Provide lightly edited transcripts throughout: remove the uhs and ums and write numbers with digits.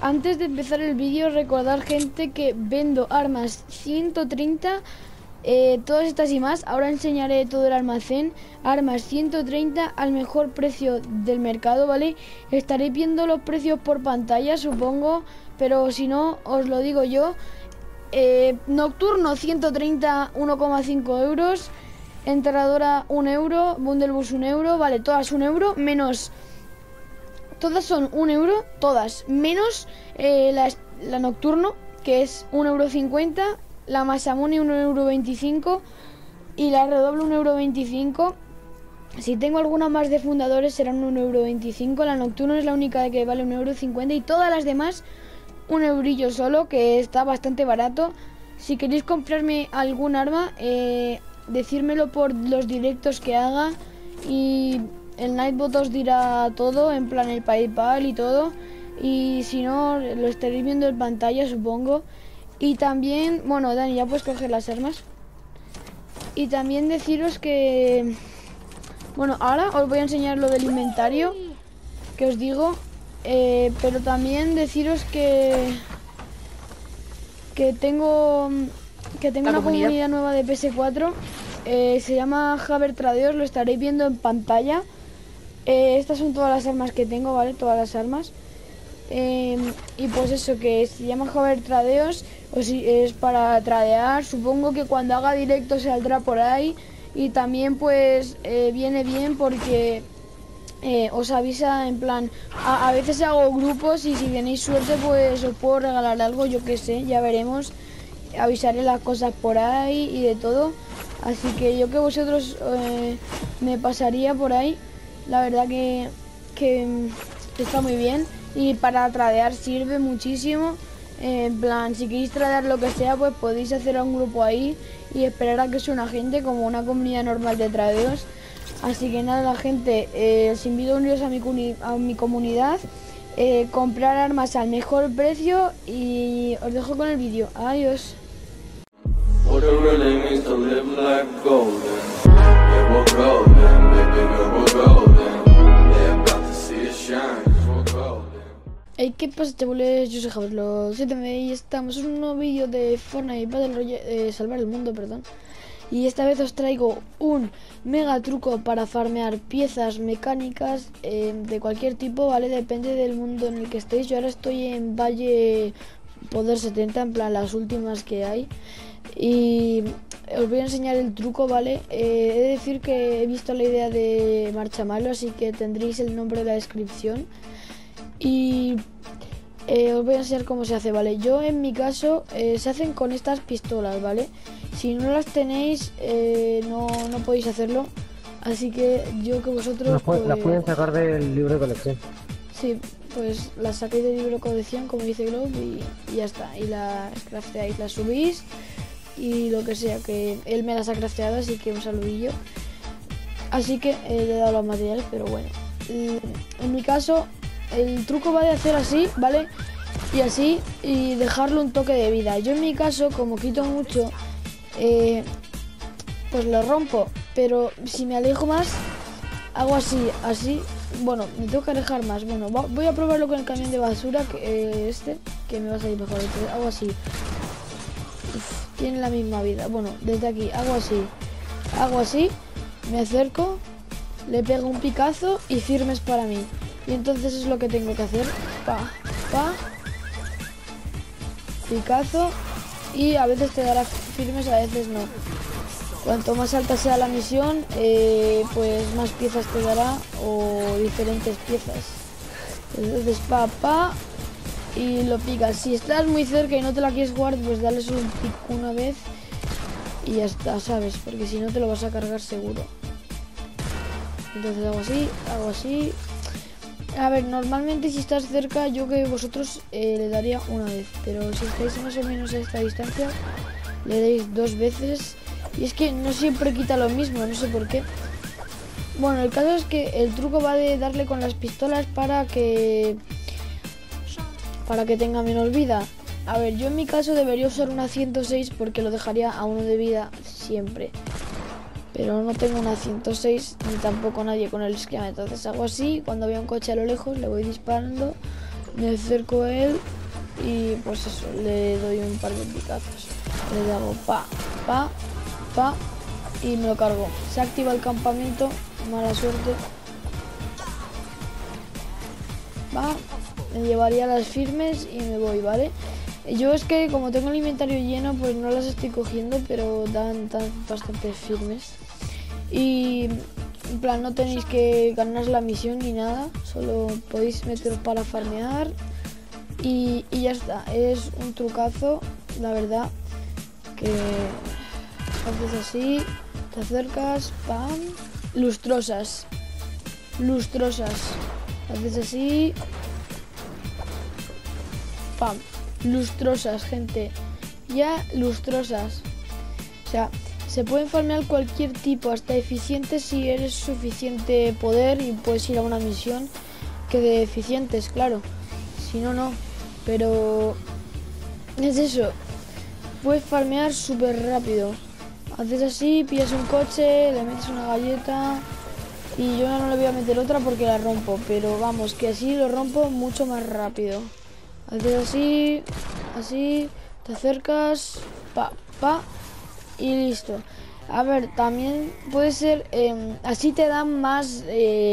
Antes de empezar el vídeo, recordar, gente, que vendo armas 130, todas estas y más. Ahora enseñaré todo el almacén. Armas 130 al mejor precio del mercado, ¿vale? Estaréis viendo los precios por pantalla, supongo, pero si no, os lo digo yo. Nocturno 130, 1,5 euros. Enterradora 1 euro. Bundlebus 1 euro. Vale, todas 1 euro. Menos... Todas son 1 euro. Todas. Menos la Nocturno, que es 1,50 euro. La Masamune 1,25 euro. Y la Redoble 1,25 euro. Si tengo alguna más de fundadores serán 1,25 euro. La Nocturno es la única que vale 1,50 euro. Y todas las demás 1 eurillo solo, que está bastante barato. Si queréis comprarme algún arma, decírmelo por los directos que haga y el Nightbot os dirá todo, en plan el PayPal y todo. Y si no, lo estaréis viendo en pantalla, supongo. Y también, bueno, Dani, ya puedes coger las armas. Y también deciros que... Bueno, ahora os voy a enseñar lo del inventario que os digo. Pero también deciros que tengo una comunidad nueva de PS4. Se llama Haber Tradeos, lo estaréis viendo en pantalla. Estas son todas las armas que tengo, ¿vale? Todas las armas. Y pues eso, que se llama Haber Tradeos, es para tradear. Supongo que cuando haga directo saldrá por ahí. Y también pues viene bien porque os avisa, en plan, a veces hago grupos y si tenéis suerte pues os puedo regalar algo, yo que sé, ya veremos. Avisaré las cosas por ahí y de todo. Así que yo que vosotros me pasaría por ahí. La verdad que está muy bien. Y para tradear sirve muchísimo. En plan, si queréis tradear lo que sea, pues podéis hacer un grupo ahí y esperar a que sea una gente, como una comunidad normal de tradeos. Así que nada, la gente, os invito a uniros a mi comunidad, comprar armas al mejor precio y os dejo con el vídeo. Adiós. Hey, ¿qué pasa, chavales? Yo soy Javerslo 7 y estamos en un nuevo vídeo de Fortnite Battle Royale, salvar el mundo, perdón. Y esta vez os traigo un mega truco para farmear piezas mecánicas de cualquier tipo, ¿vale? Depende del mundo en el que estéis. Yo ahora estoy en Valle Poder 70, en plan las últimas que hay. Y os voy a enseñar el truco, ¿vale? He de decir que he visto la idea de Marchamalo, así que tendréis el nombre en la descripción. Y os voy a enseñar cómo se hace, ¿vale? Yo en mi caso se hacen con estas pistolas, ¿vale? Si no las tenéis no podéis hacerlo. Así que yo que vosotros... Las pueden sacar del libro de colección. Sí, pues las sacáis del libro de colección, como dice Globe, y ya está. Y las crafteáis, las subís y lo que sea, que él me las ha crafteado, así que un saludillo. Así que le he dado los materiales, pero bueno. En mi caso... El truco va de hacer así, ¿vale? Y así, y dejarle un toque de vida. Yo en mi caso, como quito mucho, pues lo rompo. Pero si me alejo más, hago así, así. Bueno, me tengo que alejar más. Bueno, voy a probarlo con el camión de basura, que me va a salir mejor. Entonces, hago así. Uf, tiene la misma vida. Bueno, desde aquí, hago así, me acerco, le pego un picazo y firmes para mí. Y entonces es lo que tengo que hacer. Picazo. Y a veces te dará firmes, a veces no. Cuanto más alta sea la misión, pues más piezas te dará, o diferentes piezas. Entonces y lo picas. Si estás muy cerca y no te la quieres jugar, pues dale solo un pico una vez y ya está, ¿sabes? Porque si no te lo vas a cargar seguro. Entonces hago así. A ver, normalmente si estás cerca, yo que vosotros le daría una vez. Pero si estáis más o menos a esta distancia, le dais 2 veces. Y es que no siempre quita lo mismo, no sé por qué. Bueno, el caso es que el truco va de darle con las pistolas para que tenga menos vida. A ver, yo en mi caso debería usar una 106 porque lo dejaría a 1 de vida siempre. Pero no tengo una 106 ni tampoco nadie con el esquema. Entonces hago así, cuando veo un coche a lo lejos le voy disparando Me acerco a él y pues eso, le doy un par de picazos. Le hago pa, pa, pa y me lo cargo. Se activa el campamento, mala suerte. Va, me llevaría las firmes y me voy, ¿vale? Yo es que como tengo el inventario lleno, pues no las estoy cogiendo, pero dan bastante firmes. Y en plan, no tenéis que ganar la misión ni nada, solo podéis meteros para farmear y ya está. Es un trucazo, la verdad, que haces así, te acercas, pam, lustrosas, haces así, pam, lustrosas, gente, ya lustrosas. O sea, se pueden farmear cualquier tipo, hasta eficientes si eres suficiente poder y puedes ir a una misión que de eficientes, claro. Si no, no. Pero es eso. Puedes farmear súper rápido. Haces así, pillas un coche, le metes una galleta y yo no le voy a meter otra porque la rompo. Pero vamos, que así lo rompo mucho más rápido. Haces así, así, te acercas, pa, pa. Y listo. A ver, también puede ser, así te dan más,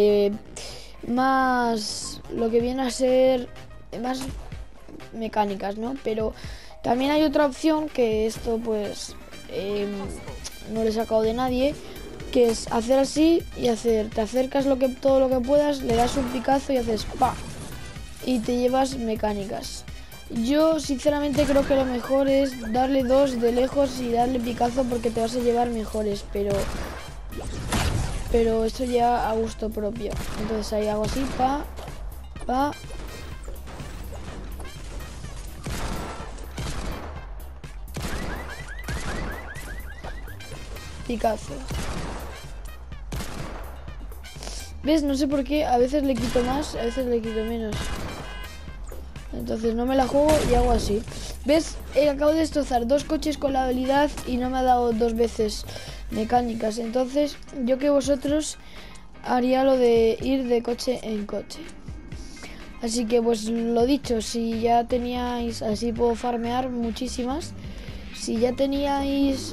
más lo que viene a ser más mecánicas, ¿no? Pero también hay otra opción que esto pues no le he sacado de nadie, que es hacer así y te acercas todo lo que puedas, le das un picazo y haces pa y te llevas mecánicas. Yo sinceramente creo que lo mejor es darle dos de lejos y darle picazo porque te vas a llevar mejores, pero eso ya a gusto propio. Entonces ahí hago así, pa, pa. Picazo. ¿Ves? No sé por qué, a veces le quito más, a veces le quito menos. Entonces no me la juego y hago así. ¿Ves? Acabo de destrozar 2 coches con la habilidad y no me ha dado 2 veces mecánicas. Entonces yo que vosotros haría lo de ir de coche en coche. Así que pues lo dicho, si ya teníais, así puedo farmear muchísimas. Si ya teníais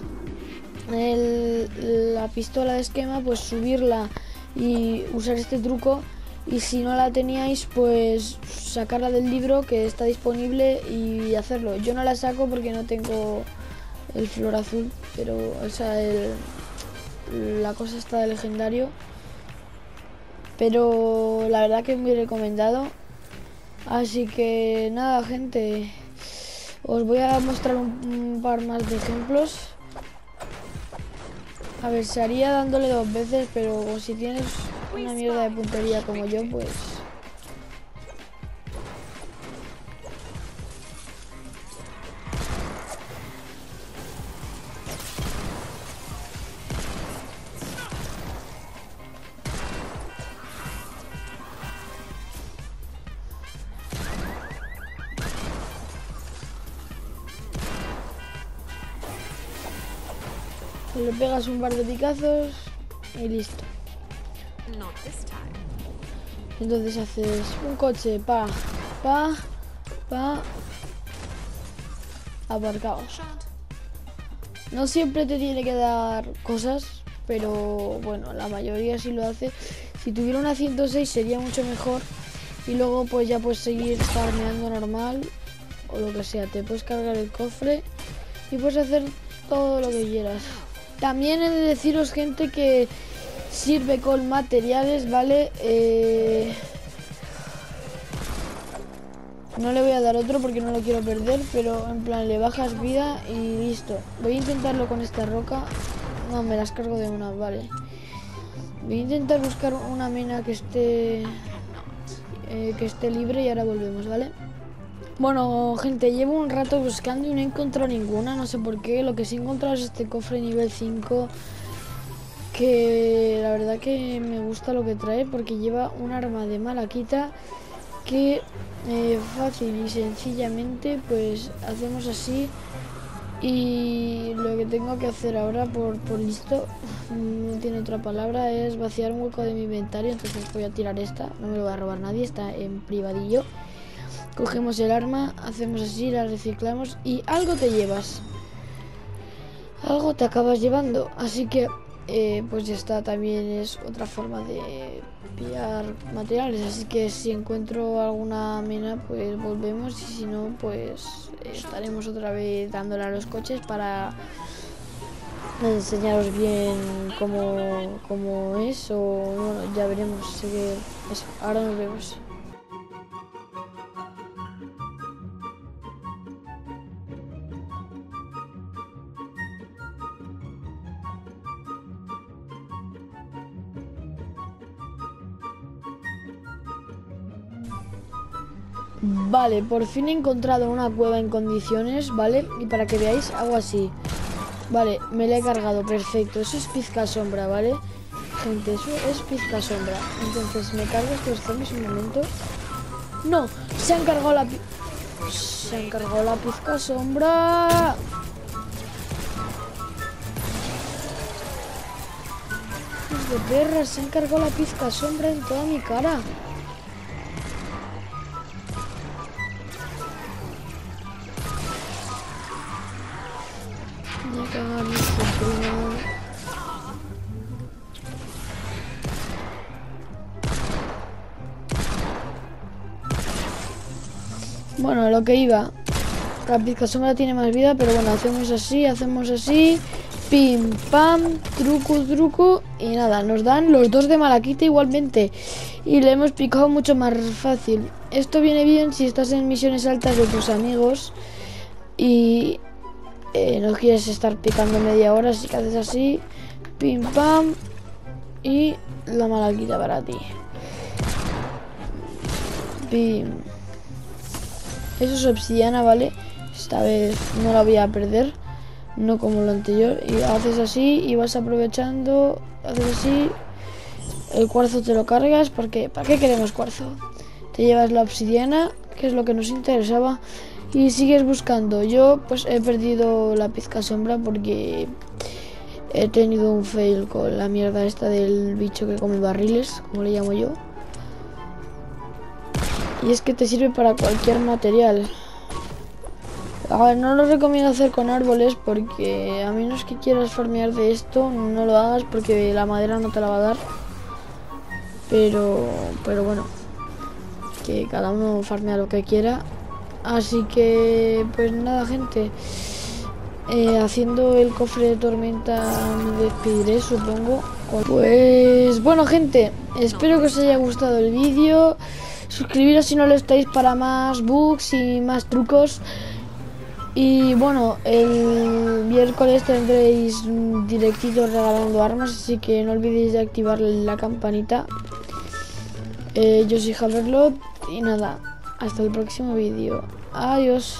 la pistola de esquema, pues subirla y usar este truco. Y si no la teníais, pues sacarla del libro que está disponible y hacerlo. Yo no la saco porque no tengo el flor azul, pero o sea, la cosa está de legendario. Pero la verdad que es muy recomendado. Así que nada, gente, os voy a mostrar un par más de ejemplos. A ver, se haría dándole 2 veces, pero si tienes una mierda de puntería como yo, pues... le pegas un par de picazos y listo. Entonces haces un coche, pa, pa, pa, aparcaos. No siempre te tiene que dar cosas, pero bueno, la mayoría sí lo hace. Si tuviera una 106 sería mucho mejor y luego pues ya puedes seguir farmeando normal o lo que sea. Te puedes cargar el cofre y puedes hacer todo lo que quieras. También he de deciros, gente, que sirve con materiales, ¿vale? No le voy a dar otro porque no lo quiero perder, pero en plan le bajas vida y listo. Voy a intentarlo con esta roca. No, me las cargo de una, vale. Voy a intentar buscar una mina que esté libre y ahora volvemos, ¿vale? Bueno, gente, llevo un rato buscando y no he encontrado ninguna, no sé por qué. Lo que sí he encontrado es este cofre nivel 5, que la verdad que me gusta lo que trae porque lleva un arma de malaquita que fácil y sencillamente pues hacemos así. Y lo que tengo que hacer ahora por listo, no tiene otra palabra, es vaciar un hueco de mi inventario. Entonces voy a tirar esta, no me lo va a robar nadie, está en privadillo. Cogemos el arma, hacemos así, la reciclamos y algo te llevas. Algo te acabas llevando, así que pues ya está, también es otra forma de pillar materiales, así que si encuentro alguna mina pues volvemos y si no pues estaremos otra vez dándole a los coches para enseñaros bien cómo es o bueno, ya veremos, así que eso, ahora nos vemos. Vale, por fin he encontrado una cueva en condiciones, ¿vale? Y para que veáis, hago así. Vale, me la he cargado, perfecto. Eso es pizca sombra, ¿vale? Gente, eso es pizca sombra. Entonces, me cargo estos zombies un momento. ¡No! Se han cargado la pizca sombra. Hijos de perra, se han cargado la pizca sombra en toda mi cara. Bueno, lo que iba. La pizca sombra tiene más vida, pero bueno, hacemos así. Pim, pam, truco. Y nada, nos dan los dos de malaquita igualmente. Y le hemos picado mucho más fácil. Esto viene bien si estás en misiones altas de tus amigos. Y no quieres estar picando media hora, así que haces así. Pim, pam. Y la malaquita para ti. Pim. Eso es obsidiana, ¿vale? Esta vez no la voy a perder. No como lo anterior. Y haces así y vas aprovechando. Haces así. El cuarzo te lo cargas porque... ¿Para qué queremos cuarzo? Te llevas la obsidiana, que es lo que nos interesaba. Y sigues buscando. Yo pues he perdido la pizca sombra porque he tenido un fail con la mierda esta del bicho que come barriles, como le llamo yo. Y es que te sirve para cualquier material. A ver, no lo recomiendo hacer con árboles porque a menos que quieras farmear de esto, no lo hagas porque la madera no te la va a dar. Pero bueno, que cada uno farmea lo que quiera. Así que, pues nada, gente. Haciendo el cofre de tormenta me despediré, supongo. Pues bueno, gente, espero que os haya gustado el vídeo. Suscribiros si no lo estáis para más bugs y más trucos. Y bueno, el miércoles tendréis directitos regalando armas, así que no olvidéis de activar la campanita. Yo soy Haverlot y nada, hasta el próximo vídeo. Adiós.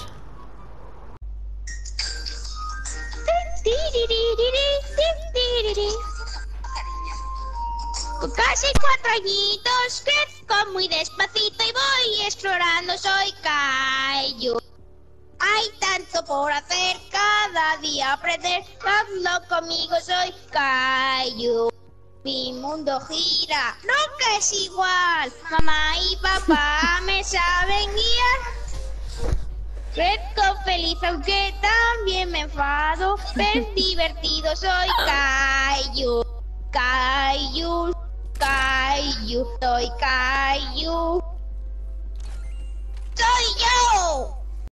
Con casi 4 añitos crezco muy despacito y voy explorando, soy Caillou. Hay tanto por hacer, cada día aprender, hazlo conmigo, soy Caillou. Mi mundo gira, nunca es igual, mamá y papá me saben guiar. Crezco feliz aunque también me enfado, pero divertido soy Caillou. Caillou, soy Caillou. ¡Soy yo!